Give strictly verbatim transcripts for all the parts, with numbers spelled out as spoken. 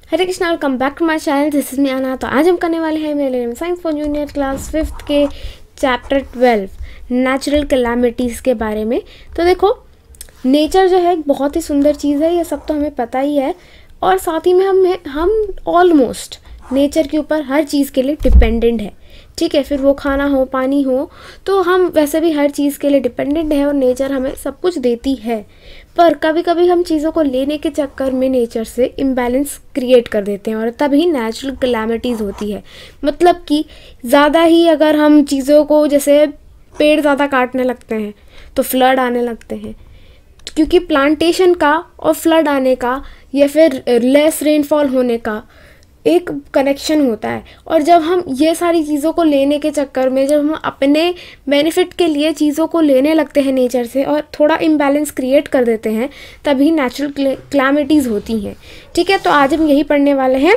Hare Krishna, welcome back to my channel. This is me Aana. तो आज हम करने वाले हैं मेरे science for junior class fifth के चैप्टर ट्वेल्व नेचुरल कैलामिटीज़ के बारे में। तो देखो, नेचर जो है एक बहुत ही सुंदर चीज़ है, ये सब तो हमें पता ही है। और साथ ही में हम हम ऑलमोस्ट नेचर के ऊपर हर चीज़ के लिए डिपेंडेंट है, ठीक है। फिर वो खाना हो, पानी हो, तो हम वैसे भी हर चीज़ के लिए डिपेंडेंट है और नेचर हमें सब कुछ देती है। पर कभी कभी हम चीज़ों को लेने के चक्कर में नेचर से इम्बैलेंस क्रिएट कर देते हैं और तभी नेचुरल कैलामिटीज़ होती है। मतलब कि ज़्यादा ही अगर हम चीज़ों को, जैसे पेड़ ज़्यादा काटने लगते हैं तो फ्लड आने लगते हैं, क्योंकि प्लांटेशन का और फ्लड आने का या फिर लेस रेनफॉल होने का एक कनेक्शन होता है। और जब हम ये सारी चीज़ों को लेने के चक्कर में, जब हम अपने बेनिफिट के लिए चीज़ों को लेने लगते हैं नेचर से और थोड़ा इम्बैलेंस क्रिएट कर देते हैं, तभी नेचुरल कैलामिटीज़ होती हैं, ठीक है। तो आज हम यही पढ़ने वाले हैं।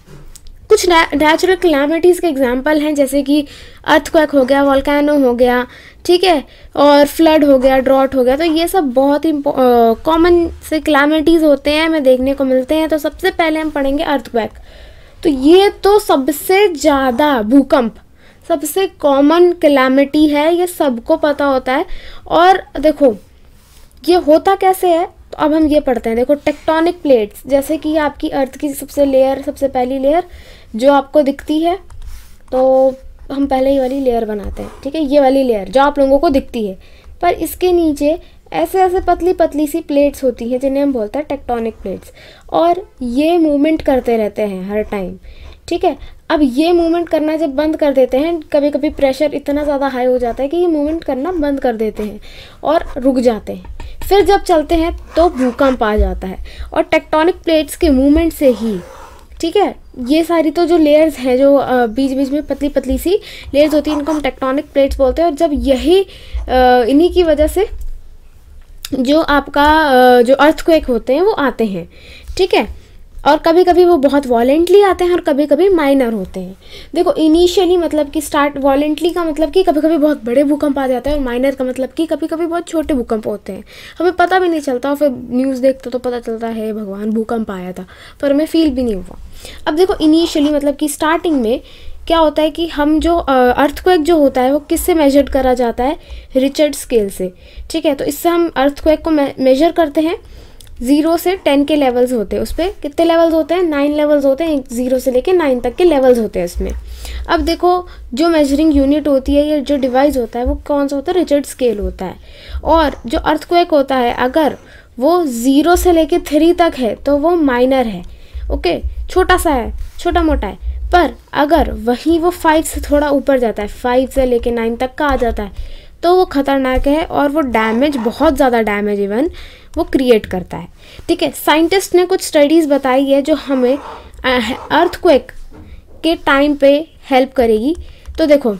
कुछ नेचुरल कैलामिटीज़ के एग्जांपल हैं, जैसे कि अर्थक्वेक हो गया, वोल्केनो हो गया, ठीक है, और फ्लड हो गया, ड्रॉट हो गया। तो ये सब बहुत ही कॉमन से कैलामिटीज़ होते हैं, हमें देखने को मिलते हैं। तो सबसे पहले हम पढ़ेंगे अर्थक्वेक। तो ये तो सबसे ज़्यादा, भूकंप सबसे कॉमन कैलामिटी है, ये सबको पता होता है। और देखो ये होता कैसे है, तो अब हम ये पढ़ते हैं। देखो, टेक्टोनिक प्लेट्स, जैसे कि आपकी अर्थ की सबसे लेयर, सबसे पहली लेयर जो आपको दिखती है, तो हम पहले ही वाली लेयर बनाते हैं, ठीक है। ये वाली लेयर जो आप लोगों को दिखती है, पर इसके नीचे ऐसे ऐसे पतली पतली सी प्लेट्स होती हैं जिन्हें हम बोलते हैं टेक्टोनिक प्लेट्स। और ये मूवमेंट करते रहते हैं हर टाइम, ठीक है। अब ये मूवमेंट करना जब बंद कर देते हैं, कभी कभी प्रेशर इतना ज़्यादा हाई हो जाता है कि ये मूवमेंट करना बंद कर देते हैं और रुक जाते हैं। फिर जब चलते हैं तो भूकंप आ जाता है। और टेक्टोनिक प्लेट्स के मूवमेंट से ही, ठीक है, ये सारी तो जो लेयर्स हैं, जो बीच बीच में पतली पतली सी लेयर्स होती हैं, इनको हम टेक्टोनिक प्लेट्स बोलते हैं। और जब यही इन्हीं की वजह से जो आपका जो अर्थक्वेक होते हैं वो आते हैं, ठीक है। और कभी कभी वो बहुत वॉलेंटली आते हैं और कभी कभी माइनर होते हैं। देखो, इनिशियली मतलब कि स्टार्ट वॉलेंटली का मतलब कि कभी कभी बहुत बड़े भूकंप आ जाते हैं, और माइनर का मतलब कि कभी कभी बहुत छोटे भूकंप होते हैं, हमें पता भी नहीं चलता। और फिर न्यूज़ देखते तो पता चलता है भगवान भूकंप आया था, पर हमें फील भी नहीं हुआ। अब देखो, इनिशियली मतलब कि स्टार्टिंग में क्या होता है कि हम जो अर्थक्वेक जो होता है वो किससे मेजर करा जाता है, रिचर्ड स्केल से, ठीक है। तो इससे हम अर्थक्वेक को मेजर करते हैं। ज़ीरो से टेन के लेवल्स होते हैं, उस पर कितने लेवल्स होते हैं, नाइन लेवल्स होते हैं। ज़ीरो से लेके नाइन तक के लेवल्स होते हैं इसमें। अब देखो, जो मेजरिंग यूनिट होती है, ये जो डिवाइस होता है, वो कौन सा होता है, रिचर्ड स्केल होता है। और जो अर्थक्वेक होता है, अगर वो ज़ीरो से लेके थ्री तक है तो वो माइनर है, ओके, छोटा सा है, छोटा मोटा है। पर अगर वही वो फाइव से थोड़ा ऊपर जाता है, फाइव से लेके नाइन तक का आ जाता है, तो वो ख़तरनाक है और वो डैमेज, बहुत ज़्यादा डैमेज इवन वो क्रिएट करता है, ठीक है। साइंटिस्ट ने कुछ स्टडीज़ बताई है जो हमें अर्थक्वेक के टाइम पे हेल्प करेगी। तो देखो,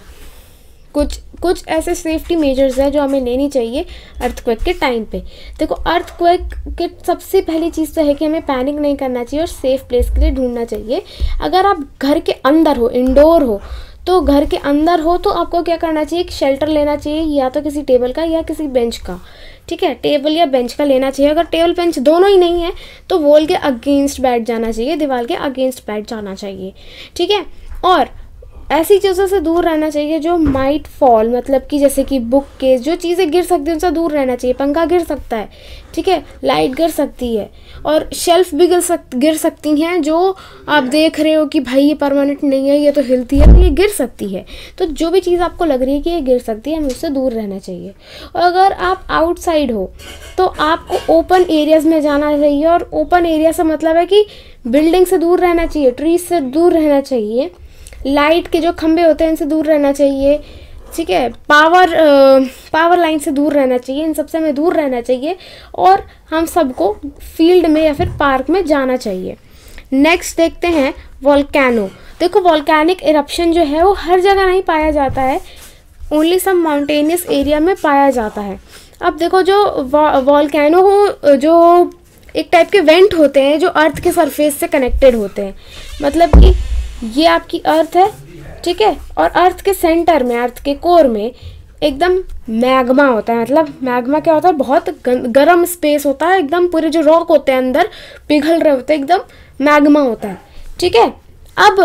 कुछ कुछ ऐसे सेफ्टी मेजर्स हैं जो हमें लेनी चाहिए अर्थक्वेक के टाइम पे। देखो, अर्थक्वेक के सबसे पहली चीज़ तो है कि हमें पैनिक नहीं करना चाहिए और सेफ प्लेस के लिए ढूंढना चाहिए। अगर आप घर के अंदर हो, इंडोर हो, तो घर के अंदर हो तो आपको क्या करना चाहिए, एक शेल्टर लेना चाहिए, या तो किसी टेबल का या किसी बेंच का, ठीक है। टेबल या बेंच का लेना चाहिए। अगर टेबल बेंच दोनों ही नहीं है तो वॉल के अगेंस्ट बैठ जाना चाहिए, दीवार के अगेंस्ट बैठ जाना चाहिए, ठीक है। और ऐसी चीज़ों से दूर रहना चाहिए जो माइट फॉल, मतलब कि जैसे कि बुक केस, जो चीज़ें गिर सकती हैं उनसे दूर रहना चाहिए। पंखा गिर सकता है, ठीक है, लाइट गिर सकती है, और शेल्फ भी गिर सक गिर सकती हैं, जो आप देख रहे हो कि भाई ये परमानेंट नहीं है, ये तो हिलती है, तो ये गिर सकती है। तो जो भी चीज़ आपको लग रही है कि ये गिर सकती है, हमें उससे दूर रहना चाहिए। और अगर आप आउटसाइड हो तो आपको ओपन एरियाज़ में जाना चाहिए। और ओपन एरिया से मतलब है कि बिल्डिंग से दूर रहना चाहिए, ट्रीज से दूर रहना चाहिए, लाइट के जो खंभे होते हैं इनसे दूर रहना चाहिए, ठीक है, पावर पावर लाइन से दूर रहना चाहिए, इन सबसे हमें दूर रहना चाहिए। और हम सबको फील्ड में या फिर पार्क में जाना चाहिए। नेक्स्ट देखते हैं वोल्केनो। देखो, वोल्केनिक इरप्शन जो है वो हर जगह नहीं पाया जाता है, ओनली सम माउंटेनियस एरिया में पाया जाता है। अब देखो, जो वोल्केनो हो, जो एक टाइप के वेंट होते हैं जो अर्थ के सरफेस से कनेक्टेड होते हैं। मतलब कि ये आपकी अर्थ है, ठीक है, और अर्थ के सेंटर में, अर्थ के कोर में एकदम मैग्मा होता है। मतलब मैग्मा क्या होता है, बहुत गर्म स्पेस होता है, एकदम पूरे जो रॉक होते हैं अंदर पिघल रहे होते हैं, एकदम मैग्मा होता है। ठीक है, अब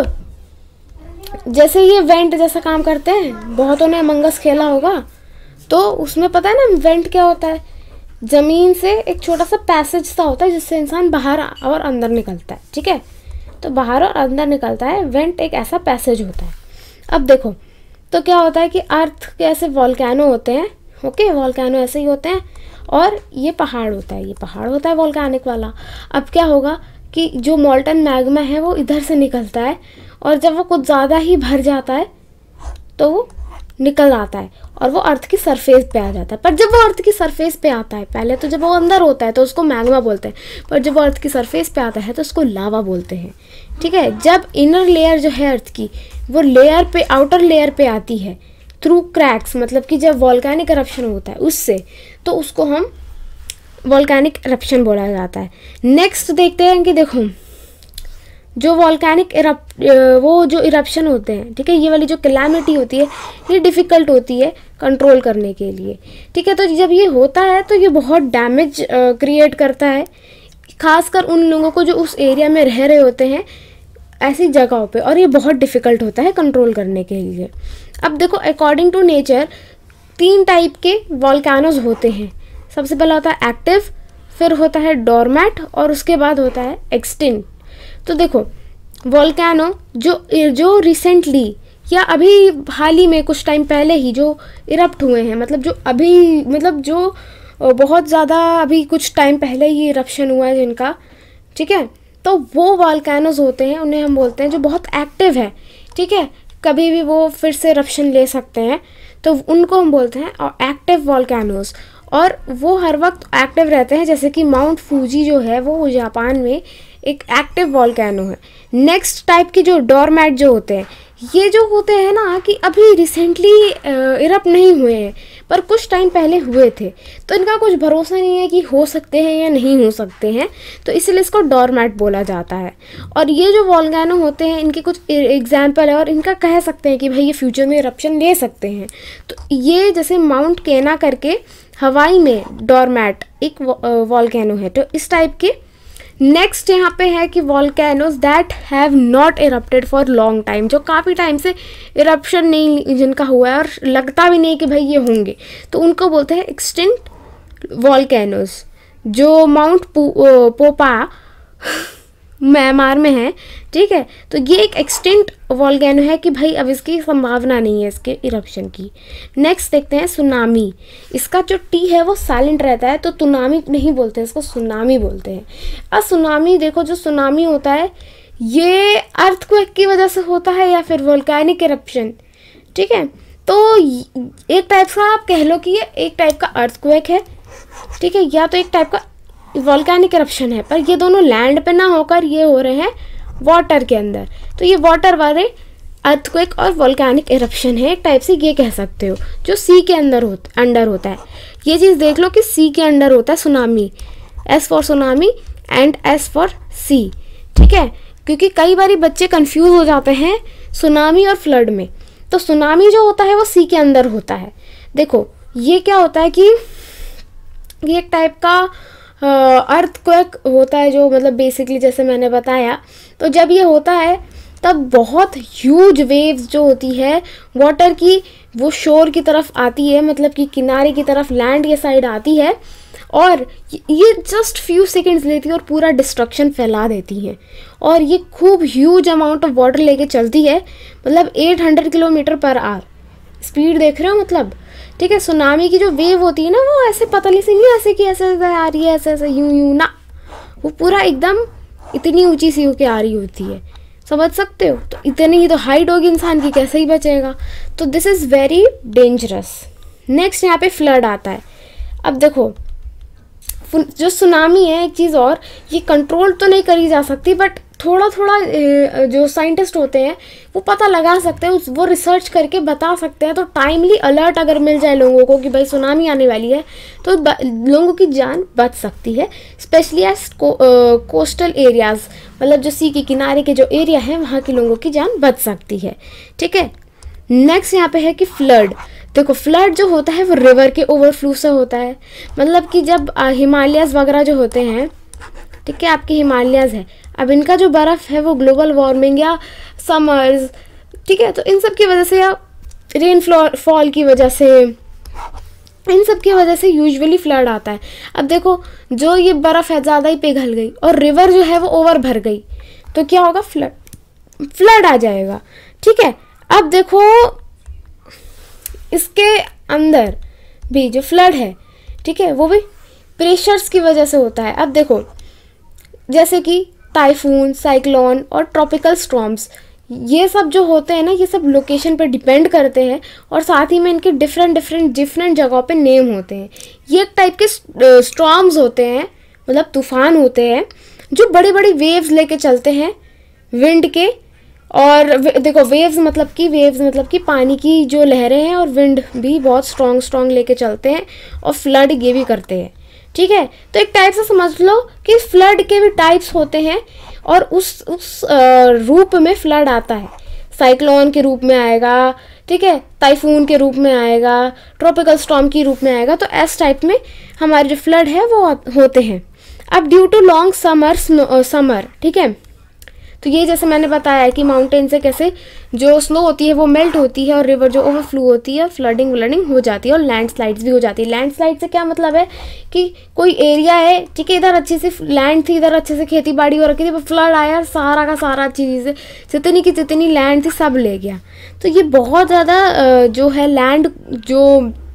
जैसे ये वेंट जैसा काम करते हैं, बहुतों ने मंगस खेला होगा, तो उसमें पता है ना वेंट क्या होता है, ज़मीन से एक छोटा सा पैसेज सा होता है जिससे इंसान बाहर और अंदर निकलता है। ठीक है, तो बाहर और अंदर निकलता है, वेंट एक ऐसा पैसेज होता है। अब देखो तो क्या होता है कि अर्थ के ऐसे वॉल्केनो होते हैं, ओके, वॉल्केनो ऐसे ही होते हैं, और ये पहाड़ होता है, ये पहाड़ होता है वॉल्केनिक वाला। अब क्या होगा कि जो मॉल्टन मैग्मा है वो इधर से निकलता है, और जब वो कुछ ज़्यादा ही भर जाता है तो वो निकल आता है और वो अर्थ की सरफेस पे आ जाता है। पर जब वो अर्थ की सरफेस पे आता है, पहले तो जब वो अंदर होता है तो उसको मैग्मा बोलते हैं, पर जब वो अर्थ की सरफेस पे आता है तो उसको लावा बोलते हैं। ठीक है, जब इनर लेयर जो है अर्थ की वो लेयर पे, आउटर लेयर पे आती है थ्रू क्रैक्स, मतलब कि जब वॉल्केनिक इरप्शन होता है उससे, तो उसको हम वॉल्केनिक इरप्शन बोला जाता है। नेक्स्ट देखते हैं कि देखो जो वॉल्केनिक इरप वो जो इरप्शन होते हैं, ठीक है, ये वाली जो कैलामिटी होती है ये डिफ़िकल्ट होती है कंट्रोल करने के लिए। ठीक है, तो जब ये होता है तो ये बहुत डैमेज क्रिएट करता है, खासकर उन लोगों को जो उस एरिया में रह रहे होते हैं ऐसी जगहों पे, और ये बहुत डिफ़िकल्ट होता है कंट्रोल करने के लिए। अब देखो अकॉर्डिंग टू नेचर तीन टाइप के वॉल्केनोज होते हैं। सबसे पहला होता है एक्टिव, फिर होता है डोरमैट, और उसके बाद होता है एक्सटिंक्ट। तो देखो वॉल्केनो जो जो रिसेंटली या अभी हाल ही में कुछ टाइम पहले ही जो इरप्ट हुए हैं, मतलब जो अभी मतलब जो बहुत ज़्यादा अभी कुछ टाइम पहले ही इरप्शन हुआ है जिनका, ठीक है, तो वो वॉल्केनोज होते हैं, उन्हें हम बोलते हैं जो बहुत एक्टिव है। ठीक है, कभी भी वो फिर से इरप्शन ले सकते हैं, तो उनको हम बोलते हैं और एक्टिव वॉल्केनोज, और वो हर वक्त एक्टिव रहते हैं। जैसे कि माउंट फूजी जो है वो जापान में एक एक्टिव वॉल्केनो है। नेक्स्ट टाइप के जो डोरमैट जो होते हैं, ये जो होते हैं ना कि अभी रिसेंटली इरप्ट नहीं हुए हैं पर कुछ टाइम पहले हुए थे, तो इनका कुछ भरोसा नहीं है कि हो सकते हैं या नहीं हो सकते हैं, तो इसलिए इसको डोरमैट बोला जाता है। और ये जो वॉल्केनो होते हैं इनके कुछ एग्जाम्पल है, और इनका कह सकते हैं कि भाई ये फ्यूचर में इरप्शन ले सकते हैं। तो ये जैसे माउंट केना करके हवाई में डोरमैट एक वॉल्केनो है, तो इस टाइप के। नेक्स्ट यहाँ पे है कि volcanoes that have not erupted for long time, जो काफ़ी टाइम से इरप्शन नहीं जिनका हुआ है और लगता भी नहीं कि भाई ये होंगे, तो उनको बोलते हैं एक्सटिंक्ट वॉल्केनोज। जो माउंट पोपा म्यांमार में है, ठीक है, तो ये एक एक्सटिंक्ट वॉल्केनो है कि भाई अब इसकी संभावना नहीं है इसके इरप्शन की। नेक्स्ट देखते हैं सुनामी। इसका जो टी है वो साइलेंट रहता है, तो सुनामी नहीं बोलते हैं, इसको सुनामी बोलते हैं। अब सुनामी देखो, जो सुनामी होता है ये अर्थक्वेक की वजह से होता है या फिर वोल्केनिक इरप्शन। ठीक है, तो एक टाइप का आप कह लो कि ये एक टाइप का अर्थक्वेक है, ठीक है, या तो एक टाइप का वॉल्केनिक इरप्शन है, पर ये दोनों लैंड पे ना होकर ये हो रहे हैं वाटर के अंदर, तो ये वाटर वाले अर्थक्वेक और वॉल्केनिक इरप्शन है एक टाइप से, ये कह सकते हो, जो सी के अंदर होता अंडर होता है। ये चीज़ देख लो कि सी के अंडर होता है tsunami, S for tsunami and S for sea. ठीक है, क्योंकि कई बार बच्चे कंफ्यूज हो जाते हैं सुनामी और फ्लड में। तो सुनामी जो होता है वो सी के अंदर होता है। देखो ये क्या होता है कि ये एक टाइप का अर्थक्वेक होता है, जो मतलब बेसिकली जैसे मैंने बताया, तो जब ये होता है तब बहुत ह्यूज वेव्स जो होती है वाटर की वो शोर की तरफ आती है, मतलब कि किनारे की तरफ, लैंड के साइड आती है, और ये जस्ट फ्यू सेकंड्स लेती है और पूरा डिस्ट्रक्शन फैला देती है, और ये खूब ह्यूज अमाउंट ऑफ वाटर लेके चलती है, मतलब आठ सौ किलोमीटर पर आवर स्पीड देख रहे हो मतलब। ठीक है, सुनामी की जो वेव होती है ना वो ऐसे पतली सी नहीं, ऐसे कि ऐसे ऐसे आ रही है, ऐसे ऐसे यूं यूं ना, वो पूरा एकदम इतनी ऊंची सी होके आ रही होती है, समझ सकते हो। तो इतनी ही तो हाइट होगी इंसान की, कैसे ही बचेगा, तो this is very dangerous. Next यहाँ पे फ्लड आता है। अब देखो जो सुनामी है, एक चीज़ और, ये कंट्रोल तो नहीं करी जा सकती, बट थोड़ा थोड़ा जो साइंटिस्ट होते हैं वो पता लगा सकते हैं, वो रिसर्च करके बता सकते हैं। तो टाइमली अलर्ट अगर मिल जाए लोगों को कि भाई सुनामी आने वाली है, तो लोगों की जान बच सकती है, स्पेशली एज कोस्टल एरियाज़, मतलब जो सी के किनारे के जो एरिया है वहाँ के लोगों की जान बच सकती है। ठीक है, नेक्स्ट यहाँ पे है कि फ्लड। देखो फ्लड जो होता है वो रिवर के ओवरफ्लो से होता है, मतलब कि जब हिमालयस वगैरह जो होते हैं, ठीक है, आपके हिमालयस है, अब इनका जो बर्फ़ है वो ग्लोबल वार्मिंग या समर्स, ठीक है, तो इन सब की वजह से या रेन फॉल की वजह से, इन सब की वजह से यूजुअली फ्लड आता है। अब देखो जो ये बर्फ़ है ज़्यादा ही पिघल गई और रिवर जो है वो ओवर भर गई, तो क्या होगा, फ्लड फ्लड आ जाएगा, ठीक है। अब देखो इसके अंदर भी जो फ्लड है, ठीक है, वो भी प्रेशर्स की वजह से होता है। अब देखो जैसे कि टाइफून, साइक्लोन और ट्रॉपिकल स्टॉर्म्स, ये सब जो होते हैं ना, ये सब लोकेशन पर डिपेंड करते हैं और साथ ही में इनके डिफरेंट डिफरेंट डिफरेंट जगहों पे नेम होते हैं। ये एक टाइप के स्टॉर्म्स होते हैं, मतलब तूफान होते हैं जो बड़ी बड़ी वेव्स लेके चलते हैं विंड के, और देखो वेव्स मतलब कि वेव्स मतलब कि पानी की जो लहरें हैं, और विंड भी बहुत स्ट्रॉन्ग स्ट्रॉन्ग लेके चलते हैं और फ्लड ये भी करते हैं, ठीक है। तो एक टाइप से समझ लो कि फ्लड के भी टाइप्स होते हैं और उस उस रूप में फ्लड आता है। साइक्लोन के रूप में आएगा, ठीक है, टाइफून के रूप में आएगा, ट्रॉपिकल स्टॉर्म के रूप में आएगा, तो इस टाइप में हमारे जो फ्लड है वो होते हैं। अब due to long summer summer ठीक है, तो ये जैसे मैंने बताया कि माउंटेन से कैसे जो स्नो होती है वो मेल्ट होती है और रिवर जो ओवरफ्लो होती है, फ्लडिंग व्लडिंग हो जाती है और लैंडस्लाइड्स भी हो जाती है। लैंडस्लाइड से क्या मतलब है कि कोई एरिया है, ठीक है, इधर अच्छी सी लैंड थी, इधर अच्छे से खेती बाड़ी हो रखी थी, फ्लड आया, सारा का सारा चीज़ जितनी की जितनी लैंड थी सब ले गया। तो ये बहुत ज़्यादा जो है लैंड जो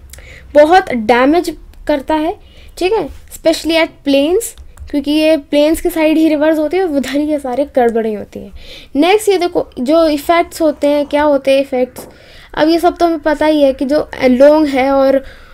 बहुत डैमेज करता है, ठीक है, स्पेशली एट प्लेन्स, क्योंकि ये प्लेन्स के साइड ही रिवर्स होती है और उधर ही ये सारे गड़बड़ें होती हैं। नेक्स्ट ये देखो जो इफ़ेक्ट्स होते हैं, क्या होते हैं इफ़ेक्ट्स, अब ये सब तो हमें पता ही है कि जो लोग हैं और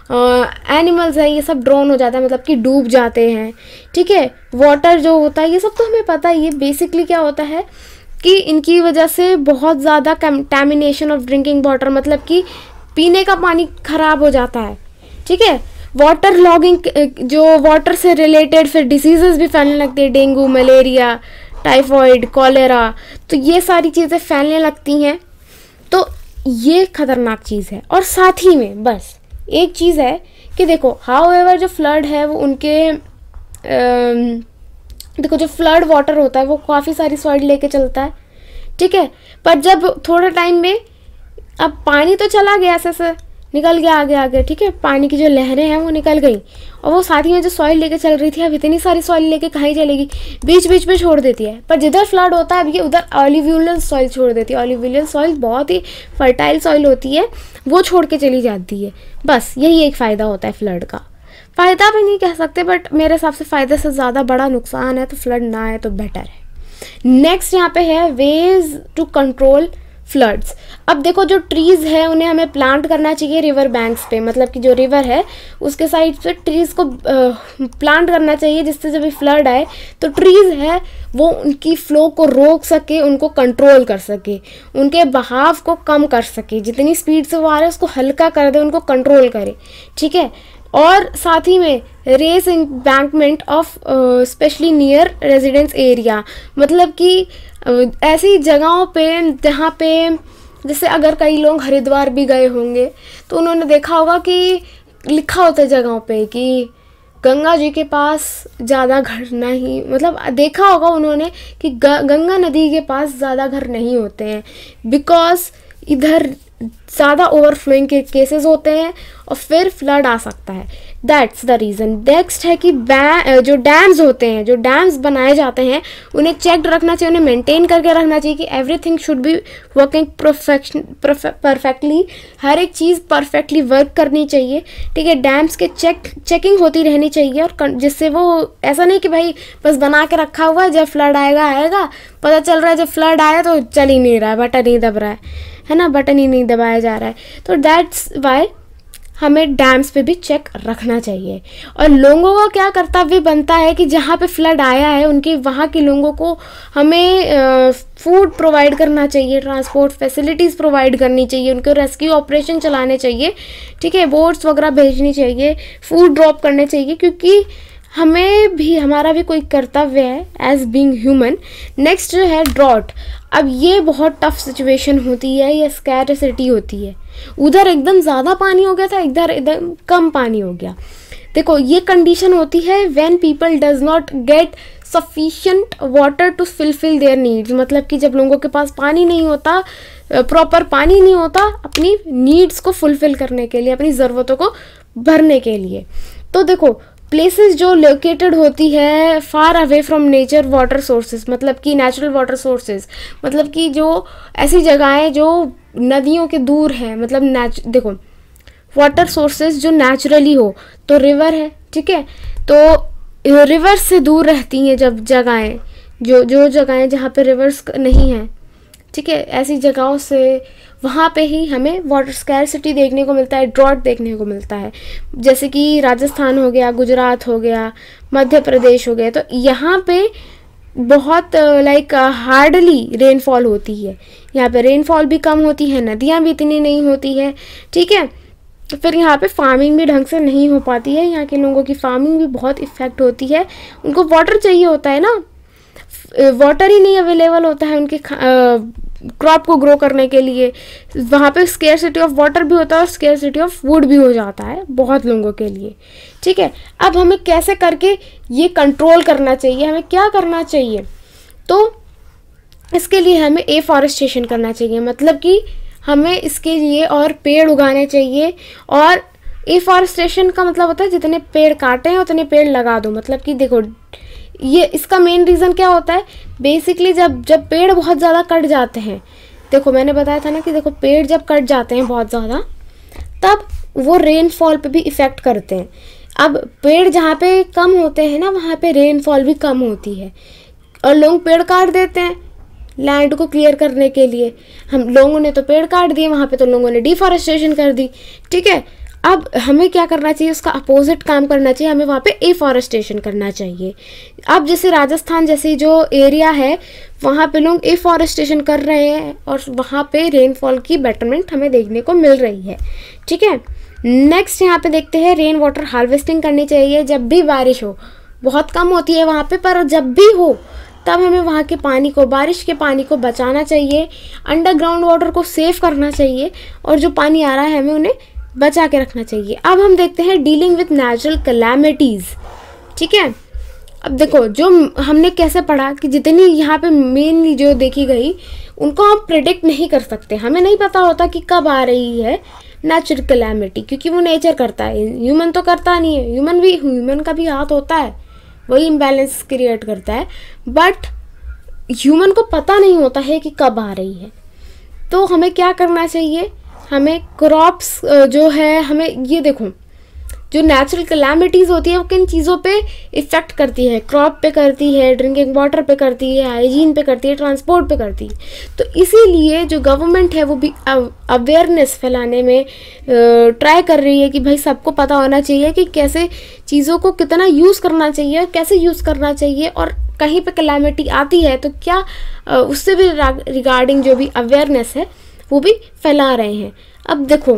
एनिमल्स हैं ये सब ड्रोन हो जाता है, मतलब कि डूब जाते हैं, ठीक है। वाटर जो होता है ये सब तो हमें पता ही है। बेसिकली क्या होता है कि इनकी वजह से बहुत ज़्यादा कंटामिनेशन ऑफ ड्रिंकिंग वाटर, मतलब कि पीने का पानी खराब हो जाता है, ठीक है। वाटर लॉगिंग, जो वाटर से रिलेटेड फिर डिसीजेस भी फैलने लगते हैं, डेंगू, मलेरिया, टाइफॉइड, कॉलेरा, तो ये सारी चीज़ें फैलने लगती हैं। तो ये खतरनाक चीज़ है। और साथ ही में बस एक चीज़ है कि देखो हाउ एवर जो फ्लड है वो उनके आ, देखो जो फ्लड वाटर होता है वो काफ़ी सारी सॉइल लेके चलता है, ठीक है, पर जब थोड़े टाइम में अब पानी तो चला गया, ऐसे से निकल गया आगे आगे, ठीक है, पानी की जो लहरें हैं वो निकल गई और वो साथ ही में जो सॉइल लेके चल रही थी, अब इतनी सारी सॉइल लेके कहाँ ही चलेगी, बीच बीच में छोड़ देती है। पर जिधर फ्लड होता है अब ये उधर ऑलिव्यूलर सॉइल छोड़ देती है। ऑलिव्यूलर सॉइल बहुत ही फर्टाइल सॉइल होती है, वो छोड़ के चली जाती है। बस यही एक फ़ायदा होता है फ्लड का। फ़ायदा भी नहीं कह सकते, बट मेरे हिसाब से फ़ायदे से ज़्यादा बड़ा नुकसान है, तो फ्लड ना आए तो बेटर है। नेक्स्ट यहाँ पे है वेज टू कंट्रोल फ्लड्स। अब देखो जो ट्रीज़ है उन्हें हमें प्लांट करना चाहिए रिवर बैंक्स पे, मतलब कि जो रिवर है उसके साइड पे ट्रीज़ को प्लांट करना चाहिए, जिससे जब भी फ्लड आए तो ट्रीज़ है वो उनकी फ्लो को रोक सके, उनको कंट्रोल कर सके, उनके बहाव को कम कर सके, जितनी स्पीड से वो आ रहे हैं उसको हल्का कर दे, उनको कंट्रोल करे, ठीक है। और साथ ही में raise embankment of specially near residence area, मतलब कि uh, ऐसी जगहों पे जहाँ पे जैसे अगर कई लोग हरिद्वार भी गए होंगे तो उन्होंने देखा होगा कि लिखा होता है जगहों पे कि गंगा जी के पास ज़्यादा घर नहीं, मतलब देखा होगा उन्होंने कि गंगा नदी के पास ज़्यादा घर नहीं होते हैं, बिकॉज इधर ज़्यादा ओवरफ्लोइंग के केसेस होते हैं और फिर फ्लड आ सकता है। That's the reason. नेक्स्ट है कि जो डैम्स होते हैं, जो डैम्स बनाए जाते हैं उन्हें चेक रखना चाहिए, उन्हें मेंटेन करके रखना चाहिए कि everything should be working perfection perfectly, हर एक चीज़ परफेक्टली वर्क करनी चाहिए, ठीक है। डैम्स के चेक चेकिंग होती रहनी चाहिए, और जिससे वो ऐसा नहीं कि भाई बस बना के रखा हुआ है, जब फ्लड आएगा आएगा, पता चल रहा है जब फ्लड आया तो चल ही नहीं रहा है, बटन नहीं दब रहा है है ना, बटन ही नहीं दबाया जा रहा है। तो दैट्स वाई हमें डैम्स पे भी चेक रखना चाहिए। और लोगों का क्या कर्तव्य बनता है कि जहाँ पे फ्लड आया है उनके वहाँ के लोगों को हमें फूड प्रोवाइड करना चाहिए, ट्रांसपोर्ट फैसिलिटीज़ प्रोवाइड करनी चाहिए, उनको रेस्क्यू ऑपरेशन चलाने चाहिए, ठीक है, बोट्स वगैरह भेजनी चाहिए, फूड ड्रॉप करने चाहिए, क्योंकि हमें भी, हमारा भी कोई कर्तव्य है एज बीइंग ह्यूमन। नेक्स्ट जो है ड्रॉट। अब ये बहुत टफ सिचुएशन होती है, ये स्कैरसिटी होती है। उधर एकदम ज़्यादा पानी हो गया था, इधर एकदम कम पानी हो गया। देखो ये कंडीशन होती है when people does not get sufficient water to fulfil their needs. मतलब कि जब लोगों के पास पानी नहीं होता, प्रॉपर पानी नहीं होता अपनी नीड्स को फुलफिल करने के लिए, अपनी ज़रूरतों को भरने के लिए। तो देखो प्लेसेस जो लोकेटेड होती है far away from nature water sources, मतलब कि नेचुरल वाटर सोर्सेज, मतलब कि जो ऐसी जगहें जो नदियों के दूर हैं, मतलब नेच देखो वाटर सोर्सेज जो नेचुरली हो, तो रिवर है, ठीक है। तो रिवर से दूर रहती हैं जब जगहें, जो जो जगहें जहाँ पे रिवर्स नहीं हैं, ठीक है, ऐसी जगहों से वहाँ पे ही हमें वाटर स्कैरसिटी देखने को मिलता है, ड्रॉट देखने को मिलता है। जैसे कि राजस्थान हो गया, गुजरात हो गया, मध्य प्रदेश हो गया, तो यहाँ पे बहुत लाइक हार्डली रेनफॉल होती है। यहाँ पे रेनफॉल भी कम होती है, नदियाँ भी इतनी नहीं होती है, ठीक है। तो फिर यहाँ पे फार्मिंग भी ढंग से नहीं हो पाती है, यहाँ के लोगों की फार्मिंग भी बहुत इफ़ेक्ट होती है। उनको वाटर चाहिए होता है ना, वाटर ही नहीं अवेलेबल होता है उनके क्रॉप को ग्रो करने के लिए। वहाँ पे स्केर्सिटी ऑफ वाटर भी होता है और स्केर्सिटी ऑफ वुड भी हो जाता है बहुत लोगों के लिए, ठीक है। अब हमें कैसे करके ये कंट्रोल करना चाहिए, हमें क्या करना चाहिए? तो इसके लिए हमें एफॉरेस्टेशन करना चाहिए, मतलब कि हमें इसके लिए और पेड़ उगाने चाहिए। और एफॉरेस्टेशन का मतलब होता है जितने पेड़ काटे हैं उतने पेड़ लगा दो। मतलब कि देखो ये इसका मेन रीज़न क्या होता है, बेसिकली जब जब पेड़ बहुत ज़्यादा कट जाते हैं, देखो मैंने बताया था ना कि देखो पेड़ जब कट जाते हैं बहुत ज़्यादा, तब वो रेनफॉल पे भी इफ़ेक्ट करते हैं। अब पेड़ जहाँ पे कम होते हैं ना, वहाँ पे रेनफॉल भी कम होती है, और लोग पेड़ काट देते हैं लैंड को क्लियर करने के लिए। हम लोगों ने तो पेड़ काट दिए वहाँ पे, तो लोगों ने डिफॉरेस्टेशन कर दी, ठीक है। अब हमें क्या करना चाहिए, उसका अपोजिट काम करना चाहिए, हमें वहाँ पे एफॉरेस्टेशन करना चाहिए। अब जैसे राजस्थान जैसी जो एरिया है वहाँ पे लोग एफॉरेस्टेशन कर रहे हैं और वहाँ पे रेनफॉल की बेटरमेंट हमें देखने को मिल रही है, ठीक है। नेक्स्ट यहाँ पे देखते हैं रेन वाटर हार्वेस्टिंग करनी चाहिए। जब भी बारिश हो, बहुत कम होती है वहाँ पे, पर जब भी हो तब हमें वहाँ के पानी को, बारिश के पानी को बचाना चाहिए, अंडरग्राउंड वाटर को सेव करना चाहिए, और जो पानी आ रहा है हमें उन्हें बचा के रखना चाहिए। अब हम देखते हैं डीलिंग विथ नेचुरल कैलामिटीज़, ठीक है। अब देखो जो हमने कैसे पढ़ा कि जितनी यहाँ पे मेनली जो देखी गई उनको हम प्रेडिक्ट नहीं कर सकते, हमें नहीं पता होता कि कब आ रही है नेचुरल कैलामिटी, क्योंकि वो नेचर करता है, ह्यूमन तो करता नहीं है। ह्यूमन भी ह्यूमन का भी हाथ होता है, वही इम्बैलेंस क्रिएट करता है, बट ह्यूमन को पता नहीं होता है कि कब आ रही है। तो हमें क्या करना चाहिए, हमें क्रॉप्स जो है, हमें ये देखो जो नेचुरल कैलामिटीज़ होती है वो किन चीज़ों पे इफ़ेक्ट करती है, क्रॉप पे करती है, ड्रिंकिंग वाटर पे करती है, हाइजीन पे करती है, ट्रांसपोर्ट पे करती है। तो इसीलिए जो गवर्नमेंट है वो भी अवेयरनेस फैलाने में ट्राई कर रही है कि भाई सबको पता होना चाहिए कि कैसे चीज़ों को कितना यूज़ करना चाहिए और कैसे यूज़ करना चाहिए, और कहीं पे कैलामिटी आती है तो क्या उससे भी रिगार्डिंग जो भी अवेयरनेस है वो भी फैला रहे हैं। अब देखो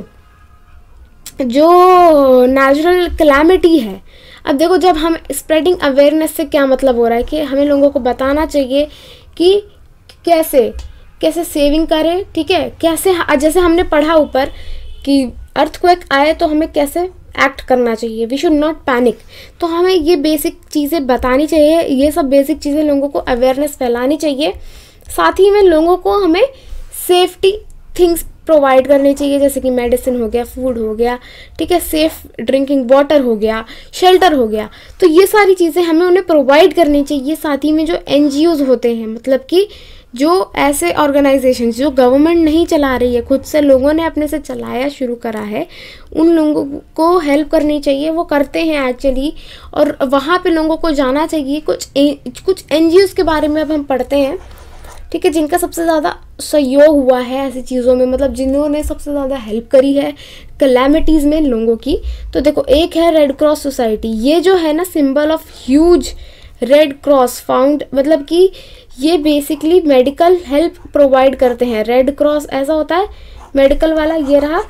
जो नेचुरल कैलामिटी है, अब देखो जब हम स्प्रेडिंग अवेयरनेस से क्या मतलब हो रहा है कि हमें लोगों को बताना चाहिए कि कैसे कैसे सेविंग करें, ठीक है। कैसे, जैसे हमने पढ़ा ऊपर कि अर्थक्वेक आए तो हमें कैसे एक्ट करना चाहिए, वी शुड नॉट पैनिक। तो हमें ये बेसिक चीज़ें बतानी चाहिए, ये सब बेसिक चीज़ें लोगों को अवेयरनेस फैलानी चाहिए। साथ ही में लोगों को हमें सेफ्टी थिंग्स प्रोवाइड करनी चाहिए, जैसे कि मेडिसिन हो गया, फूड हो गया, ठीक है, सेफ ड्रिंकिंग वाटर हो गया, शेल्टर हो गया। तो ये सारी चीज़ें हमें उन्हें प्रोवाइड करनी चाहिए। साथ ही में जो एनजीओज़ होते हैं, मतलब कि जो ऐसे ऑर्गेनाइजेशंस जो गवर्नमेंट नहीं चला रही है, खुद से लोगों ने अपने से चलाया शुरू करा है, उन लोगों को हेल्प करनी चाहिए, वो करते हैं एक्चुअली। और वहाँ पे लोगों को जाना चाहिए। कुछ कुछ एनजीओज़ के बारे में अब हम पढ़ते हैं, ठीक है, जिनका सबसे ज़्यादा सहयोग हुआ है ऐसी चीज़ों में, मतलब जिन्होंने सबसे ज़्यादा हेल्प करी है कैलामिटीज़ में लोगों की। तो देखो एक है रेड क्रॉस सोसाइटी, ये जो है ना symbol of huge red cross found, मतलब कि ये बेसिकली मेडिकल हेल्प प्रोवाइड करते हैं। रेड क्रॉस ऐसा होता है मेडिकल वाला, ये रहा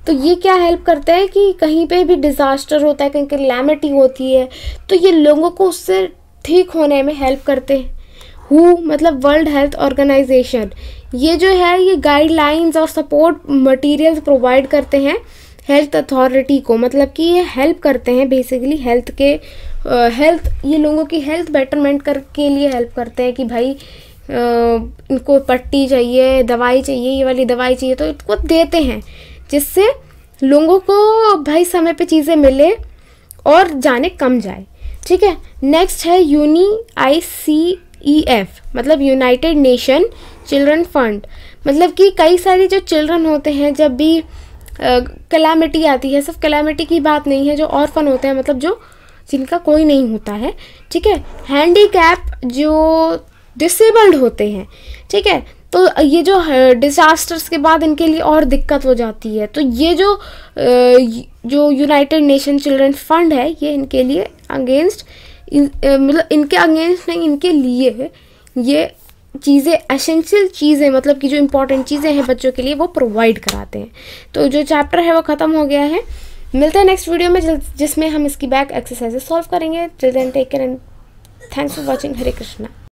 तो ये क्या हेल्प करता है कि कहीं पे भी डिज़ास्टर होता है, कहीं कैलेमिटी होती है, तो ये लोगों को उससे ठीक होने में हेल्प करते हैं। हु मतलब वर्ल्ड हेल्थ ऑर्गेनाइजेशन, ये जो है ये गाइडलाइंस और सपोर्ट मटेरियल्स प्रोवाइड करते हैं हेल्थ अथॉरिटी को, मतलब कि ये हेल्प करते हैं बेसिकली हेल्थ के हेल्थ uh, ये लोगों की हेल्थ बेटरमेंट कर के लिए हेल्प करते हैं कि भाई uh, इनको पट्टी चाहिए, दवाई चाहिए, ये वाली दवाई चाहिए, तो इनको देते हैं जिससे लोगों को भाई समय पे चीज़ें मिले और जाने कम जाए। ठीक है, नेक्स्ट है UNICEF, मतलब यूनाइटेड नेशन चिल्ड्रन फंड, मतलब कि कई सारे जो चिल्ड्रन होते हैं जब भी कैलामिटी uh, आती है, सिर्फ कैलामिटी की बात नहीं है, जो ऑर्फन होते हैं, मतलब जो जिनका कोई नहीं होता है, ठीक है, हैंडीकैप, जो डिसेबल्ड होते हैं, ठीक है, तो ये जो डिजास्टर्स के बाद इनके लिए और दिक्कत हो जाती है, तो ये जो जो यूनाइटेड नेशन चिल्ड्रन फंड है ये इनके लिए अगेंस्ट मतलब इनके अगेंस्ट नहीं, इनके लिए ये चीज़ें एसेंशियल चीज़ें, मतलब कि जो इम्पोर्टेंट चीज़ें हैं बच्चों के लिए वो प्रोवाइड कराते हैं। तो जो चैप्टर है वो ख़त्म हो गया है। मिलते हैं नेक्स्ट वीडियो में जिसमें हम इसकी बैक एक्सरसाइजेस सॉल्व करेंगे। Till then take care and thanks for watching. Hare Krishna.